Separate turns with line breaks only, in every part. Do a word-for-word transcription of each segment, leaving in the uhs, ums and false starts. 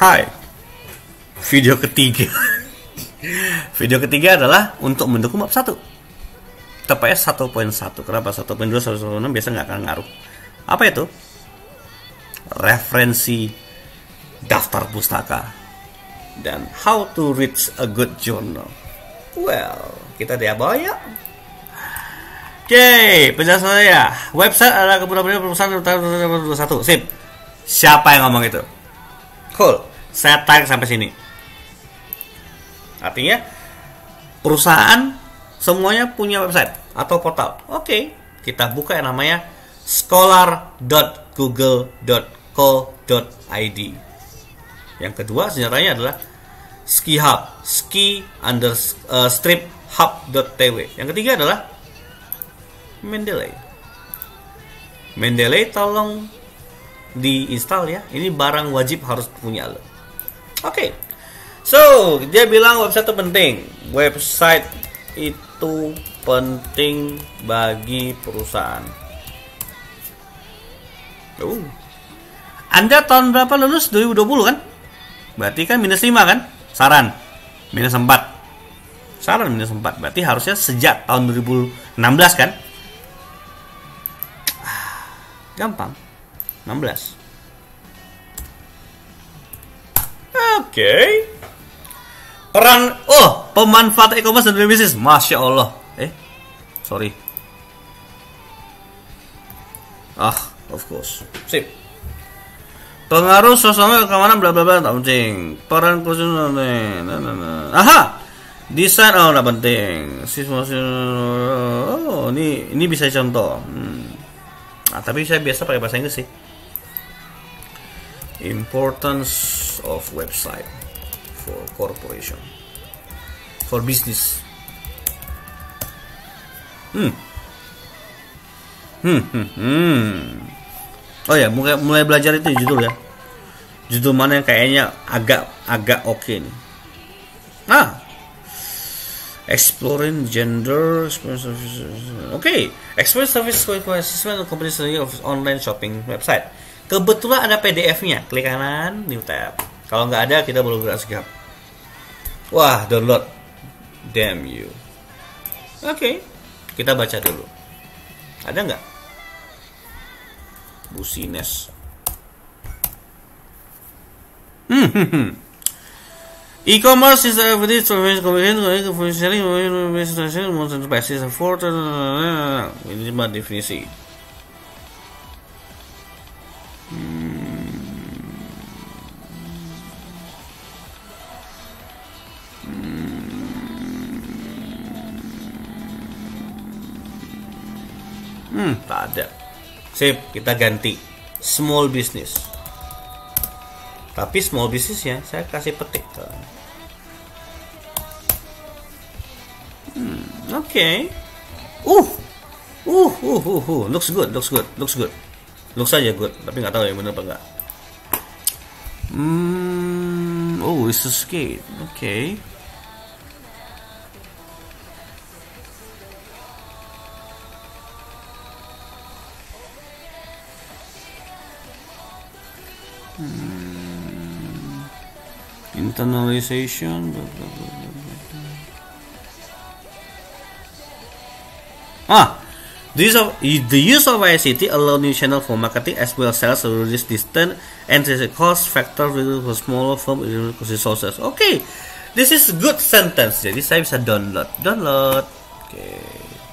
Hai. Video ketiga. Video ketiga adalah untuk mendukung bab satu. Tepatnya satu titik satu. Kenapa satu titik dua, satu titik enam biasa nggak akan ngaruh. Apa itu? Referensi daftar pustaka dan how to read a good journal. Well, kita dia bawa ya. Oke, okay, penjelasan saya. Website adalah kemudahan perusahaan satu. Sip. Siapa yang ngomong itu? Cool. Saya tarik sampai sini. Artinya perusahaan semuanya punya website atau portal. Oke, okay. Kita buka yang namanya scholar dot google dot co dot i d. Yang kedua senjatanya adalah ski hub, ski under uh, strip hub dot t w. Yang ketiga adalah Mendeley. Mendeley tolong diinstal ya. Ini barang wajib harus punya lo. Oke. Okay. So, dia bilang website itu penting. Website itu penting bagi perusahaan. Uh. Anda tahun berapa lulus? dua ribu dua puluh kan? Berarti kan minus lima kan? Saran. Minus empat. Saran minus empat. Berarti harusnya sejak tahun dua ribu enam belas kan? Gampang. enam belas. Oke. Okay. Peran oh, pemanfaat e-commerce dan bisnis. Masya Allah. Eh, sorry. Ah, of course. Sip. Pengaruh sosial keamanan bla bla bla tak penting. Peran khusus nah, nah, nah. Aha. Desain oh tak penting. Oh, ini ini bisa contoh. Hmm. Nah, tapi saya biasa pakai bahasa Inggris sih. Importance of website for corporation, for business. Hmm. Hmm. Hmm. hmm. Oh ya, mulai, mulai belajar itu judul ya. Judul mana yang kayaknya agak agak oke okay nih. Ah. Exploring gender experience services. Oke, okay. Experience service assessment company of online shopping website. Kebetulan ada P D F-nya. Klik kanan, new tab. Kalau nggak ada, kita belum gerak segap. Wah, download. Damn you. Oke, okay. Kita baca dulu. Ada nggak? Busines. Hmm, hmm, hmm. E-commerce is a very service communication for selling motion basis for ini cuma definisi. Hmm. Hmm, tak ada. Sip, kita ganti small business. Tapi small business ya, saya kasih petik. Hmm, oke. Okay. Uh, uh, uh, uh, uh, looks good, looks good, looks good, looks aja good. Tapi nggak tahu yang benar apa enggak. Hmm, oh, it's a skate. Oke. Okay. Hmm. Internalization blah, blah, blah, blah, blah. Ah, the use of the use of I C T allow new channel for marketing as well as sales to reduce distance and the cost factor for smaller firm resources. Okay, this is good sentence. Jadi saya bisa download, download. Oke. Okay.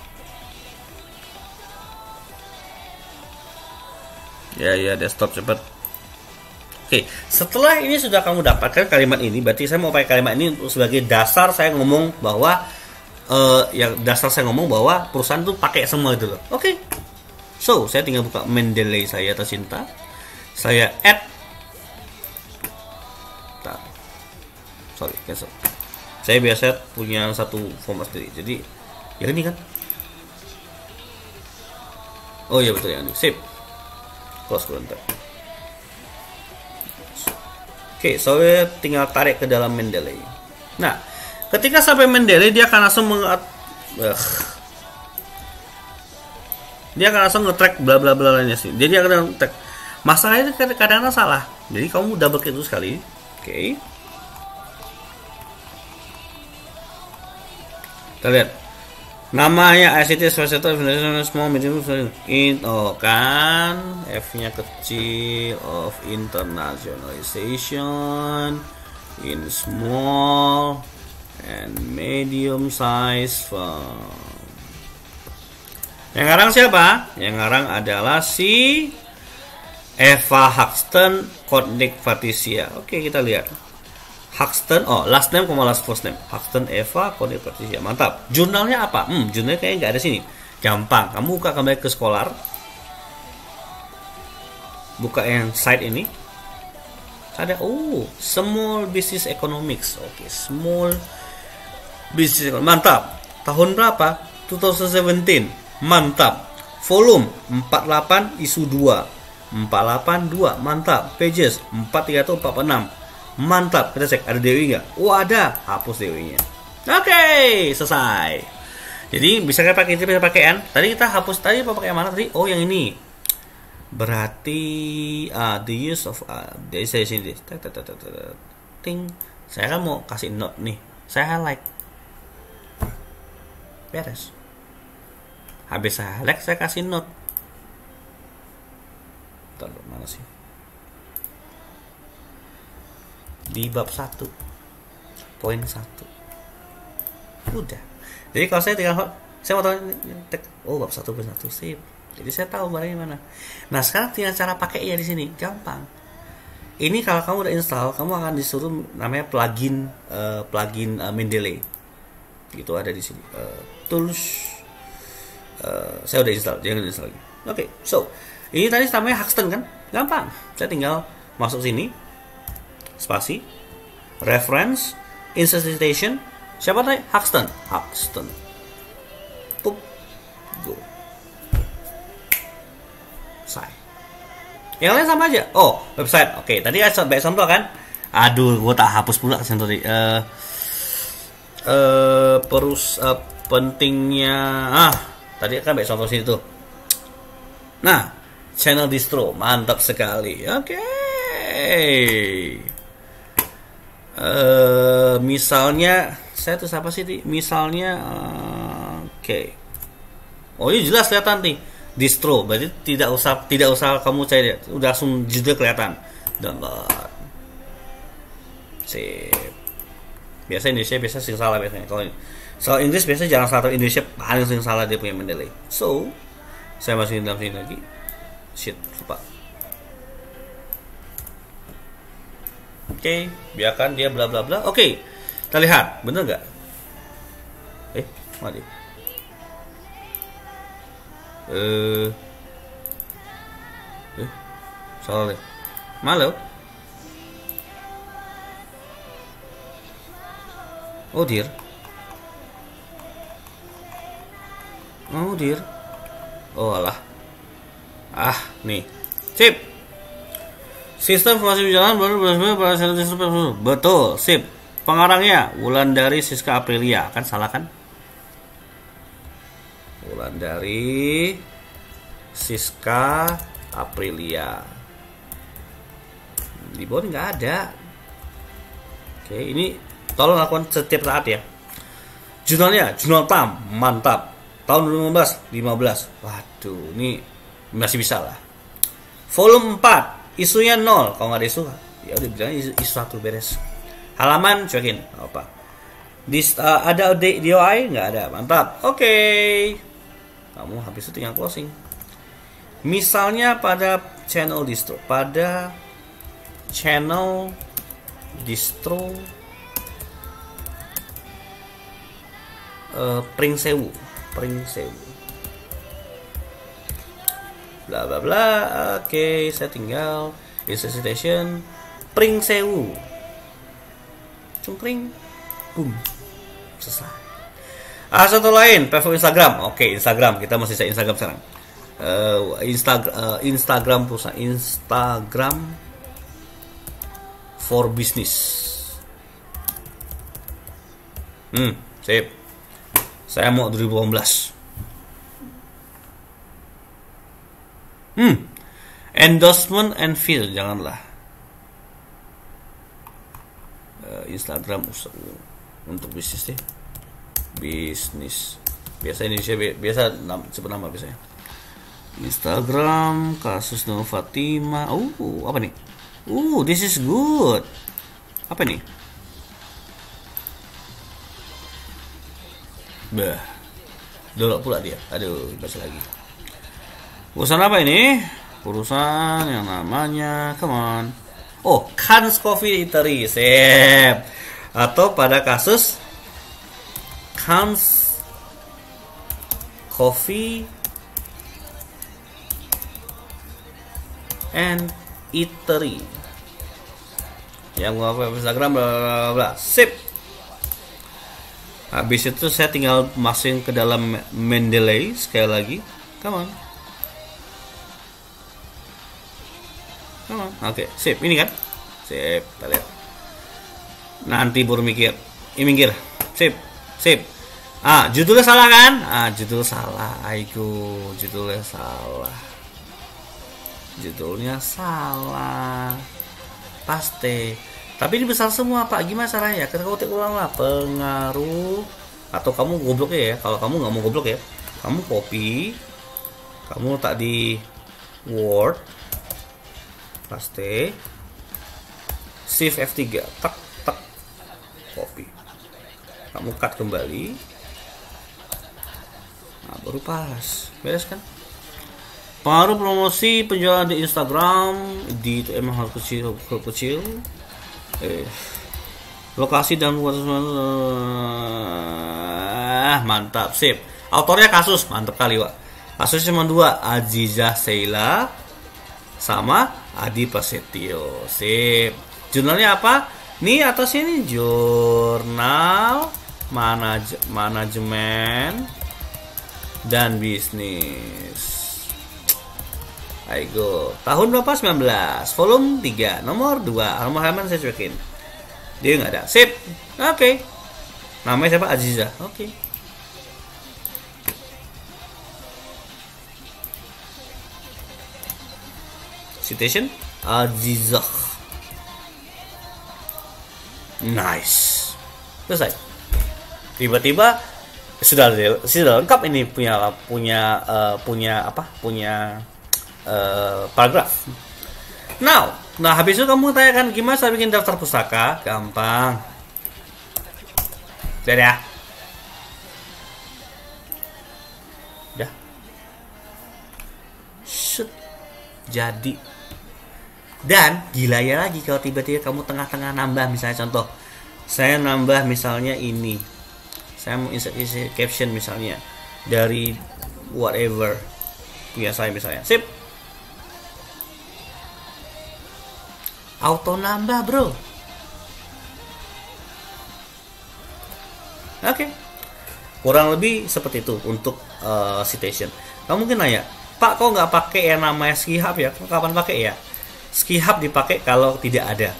Ya ya, desktop cepat. Oke, setelah ini sudah kamu dapatkan kalimat ini, berarti saya mau pakai kalimat ini untuk sebagai dasar saya ngomong bahwa uh, yang dasar saya ngomong bahwa perusahaan itu pakai semua itu loh. Oke, so saya tinggal buka Mendeley saya tercinta, saya add, nah, sorry cancel. Saya biasa punya satu format sendiri, jadi ya ini kan. Oh iya betul ya, ini sip, close kurang. Oke, okay, so tinggal tarik ke dalam Mendeley. Nah, ketika sampai Mendeley dia akan langsung meng uh, dia akan langsung nge-track bla bla bla lainnya sih. Jadi akan track. Masalahnya kadang-kadang salah. Jadi kamu double klik itu sekali. Oke. Oke. Kita lihat. Namanya I C T Special Small Medium in oh kan F-nya kecil of internationalization in small and medium size firm. Yang ngarang siapa? Yang ngarang adalah si Eva Haxton Kodnik Patricia. Oke, kita lihat. Haxton, oh last name sama last first name. Haxton Eva Kodnik Patricia. Mantap. Jurnalnya apa? Hmm, jurnalnya kayaknya nggak ada sini. Gampang. Kamu buka kembali ke Scholar. Buka yang site ini. Ada, oh, Small Business Economics. Oke, Small Business Economics. Mantap. Tahun berapa? dua ribu tujuh belas. Mantap. Volume empat puluh delapan isu dua. empat puluh delapan dua. Mantap. Pages empat tiga empat puluh enam. Mantap. Kita cek ada D O I nggak? Oh ada. Hapus D O I-nya. Oke, selesai. Jadi bisa kita pakai bisa pakai N. Tadi kita hapus tadi apa pakai mana tadi? Oh yang ini. Berarti uh, the use of uh, dari saya sini. Ting. Saya kan mau kasih note nih. Saya highlight. Beres. Habis saya highlight saya kasih note. Bentar, mana sih? Di bab satu poin satu udah. Jadi kalau saya tinggal saya mau tahu oh bab satu poin satu sip. Jadi saya tahu barangnya mana. Nah sekarang tinggal cara pakainya di sini gampang. Ini kalau kamu udah install, kamu akan disuruh namanya plugin uh, plugin uh, Mendeley. Itu ada di sini. Uh, tools. Uh, saya udah install, jangan install lagi. Oke, okay, so ini tadi namanya Haxton kan, gampang. Saya tinggal masuk sini. Spasi, reference, insert citation, siapa tadi? Haxton, Haxton, pup, go, say. Yang lain sama aja. Oh, website. Oke, okay, tadi ada baik contoh kan? Aduh, gua tak hapus pula contoh tadi. Uh, uh, perus uh, pentingnya. Ah, tadi kan baik contoh sini tuh. Nah, channel distro, mantap sekali. Oke. Okay. Uh, misalnya saya tuh siapa sih di misalnya uh, oke okay. Oh ini jelas kelihatan nih distro, berarti tidak usah tidak usah kamu cari, udah langsung judul kelihatan. Download sip. Biasa Indonesia biasa sering salah biasanya. Kalau soal Inggris biasa jangan salah, Indonesia paling sering salah dia punya Mendeley. So saya masukin dalam sini lagi. Shit lupa. Oke, okay, biarkan dia bla bla bla. Oke, okay, kita lihat, bener nggak? Eh, mana dia? Eh, eh, salah deh. Malu? Oh dear. Oh dear. Oh alah. Ah, nih. Sip. Sistem informasi berjalan baru pada betul, sip. Pengarangnya Wulandari Siska Aprilia, kan salah kan? Wulandari Siska Aprilia. Di bawah nggak ada. Oke, ini tolong lakukan setiap saat ya. Jurnalnya, jurnal T A M, mantap. Tahun dua ribu lima belas, lima belas. Waduh, ini masih bisa lah. Volume empat. Isunya nol, kalau nggak ada isu ya udah bilang isu, isu satu beres. Halaman cuekin apa? Dis, uh, ada D O I nggak ada, mantap. Oke, okay. Kamu habis itu tinggal closing. Misalnya pada channel distro, pada channel distro uh, Pringsewu, Pringsewu. Bla bla bla. Oke, okay, saya tinggal insert citation Pringsewu. Cungkring. Boom. Selesai. Ah, satu lain, platform Instagram. Oke, okay, Instagram. Kita masih saya Instagram sekarang. Uh, Insta, uh, Instagram perusahaan Instagram for business. Hmm, sip. Saya mau dua ribu delapan belas. Hmm, endorsement and feel, janganlah. Instagram untuk bisnis deh. Bisnis. Biasa Indonesia biasa sebut nama biasanya. Instagram kasus Nur Fatimah. Uh, apa nih? Uh, this is good. Apa nih? Bah. Dolok pula dia. Aduh, baca lagi. Urusan apa ini? Urusan yang namanya, come on. Oh, Kans Coffee Eatery. Sip. Atau pada kasus Kans Coffee and Eatery. Yang gua Instagram bla bla bla. Sip. Habis itu saya tinggal masukin ke dalam Mendeley sekali lagi. Come on. Come on. Oke, okay, sip. Ini kan? Sip, kita lihat. Nanti baru mikir. Ini minggir. Sip. Sip. Ah, judulnya salah kan? Ah, judul salah. Aigo, judulnya salah. Judulnya salah. Pasti. Tapi ini besar semua, Pak. Gimana caranya? Kita ketik ulang lah. Pengaruh. Atau kamu goblok ya. Kalau kamu nggak mau goblok ya, kamu copy. Kamu letak di Word. Paste. Shift F tiga. Tak, tak. Copy. Kamu cut kembali. Nah, baru pas. Beres kan? Pengaruh promosi penjualan di Instagram. Di itu emang hal kecil, hal kecil. Eh, lokasi dan ah, mantap, sip. Autornya kasus, mantap kali, Pak. Kasusnya cuma dua, Azizah Sheila sama Adi Prasetyo. Sip. Jurnalnya apa? Nih atas ini jurnal manaj manajemen dan bisnis. Ayo, tahun berapa? sembilan belas, volume tiga, nomor dua, nomor halaman saya cuekin. Dia nggak ada. Sip. Oke. Okay. Namanya siapa? Aziza. Oke. Okay. Citation Aziza. Nice. Selesai. Tiba-tiba sudah sudah lengkap ini punya punya uh, punya apa? Punya Uh, paragraf. Now, nah habis itu kamu tanyakan gimana saya bikin daftar pustaka? Gampang. Udah ya. Udah. Shoot. Jadi. Dan gila ya lagi kalau tiba-tiba kamu tengah-tengah nambah, misalnya contoh, saya nambah misalnya ini. Saya mau insert isi caption misalnya dari whatever punya saya misalnya. Sip. Auto nambah, bro. Oke. Okay. Kurang lebih seperti itu untuk uh, citation. Kamu mungkin nanya, Pak, kok nggak pakai yang namanya skihab ya? Kapan pakai ya? Skihab dipakai kalau tidak ada.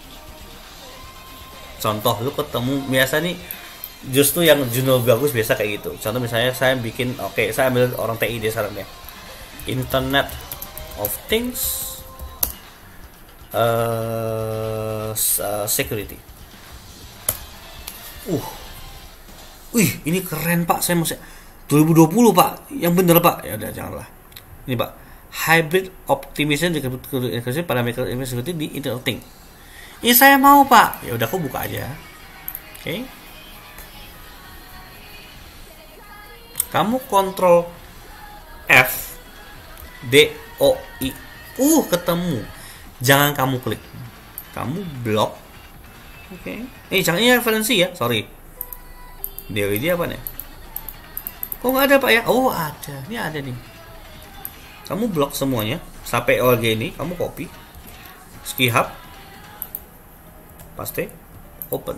Contoh, lu ketemu biasa nih, justru yang jurnal bagus biasa kayak gitu. Contoh misalnya saya bikin, oke, okay, saya ambil orang T I deh sarannya. Internet of Things. Uh, uh, security. Uh, wih, ini keren Pak. Saya mau dua ribu dua puluh Pak, yang bener Pak. Ya udah janganlah. Ini Pak, hybrid optimization pada micro security di Internet of Things. Ini saya mau Pak. Ya udah, aku buka aja. Oke. Okay. Kamu kontrol F D O I. Uh, ketemu. Jangan kamu klik, kamu blok. Oke. Okay. Eh, jangan ini referensi ya, sorry. D W D apa nih? Kok nggak ada Pak ya? Oh ada, ini ada nih. Kamu blok semuanya sampai O R G ini, kamu copy, skihab, paste, open.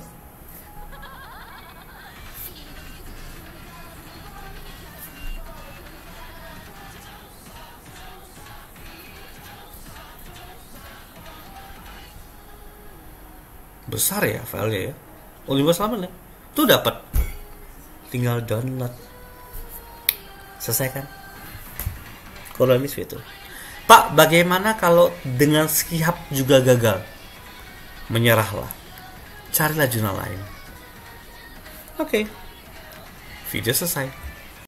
Besar ya filenya ya. Oh, lima belas ya. Tuh dapat. Tinggal download. Selesai kan? Kurang lebih itu. Pak, bagaimana kalau dengan skihab juga gagal? Menyerahlah. carilah jurnal lain. Oke, okay. Video selesai.